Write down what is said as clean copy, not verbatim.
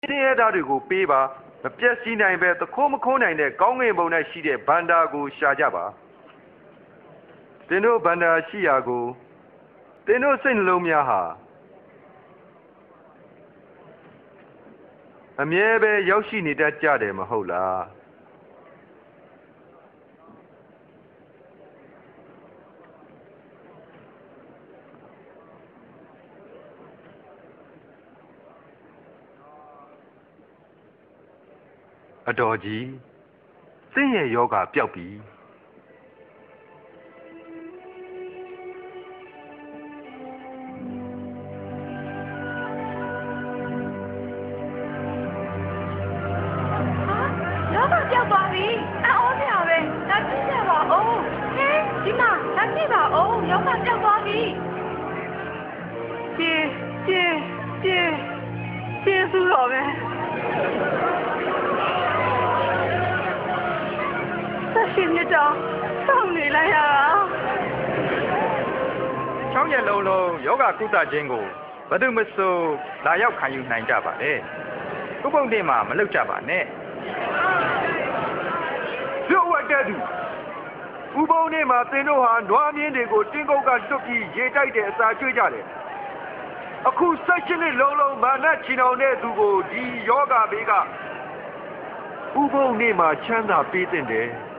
င်းရဲသားတွေကိုပေးပါမပြည့်စည်နိုင်ပဲသခိုးမခိုးနိုင်တဲ့ကောင်းကင်ဘုံ၌ရှိတဲ့ဘန္တာကိုရှာကြပါသင်တို့ဘန္တာရှိရာကိုသင်တို့စိတ်နှလုံးများဟာအမြဲပဲရောက်ရှိနေတတ်ကြတယ်မဟုတ်လားအတော်ကြီးသင်ရဲ့ယောဂပျောက်ပြီယောဂပျောက်သွားပြီအော်စရာပဲဒါကြည့်ရပါဦးဟဲဒီမှာဒါကြည့်ပါဦးယောဂပျောက်သွားပြီကျေးဇူးတော်ပဲရှင်မြတ်တော်စောင့်နေလိုက်ရတာ 6 ရက်လုံးယောဂကုသခြင်းကိုဘယ်သူမဆိုလာရောက်ခံယူနိုင်ကြပါလေဥပုံတင်မှာမလုပ်ကြပါနဲ့ရုပ်ဝတ်တဲ့သူဥပုံနဲ့မှာသင်တို့ဟာနွားမြင်းတွေကိုတင်းကုတ်ကတွတ်ပြီးရေတိုက်တဲ့အစာကျွေးကြတယ်အခု16နှစ်လုံးမာနချီနှောင်တဲ့သူကိုဒီယောဂဘေးကဥပုံနဲ့မှာချမ်းသာပေးတဲ့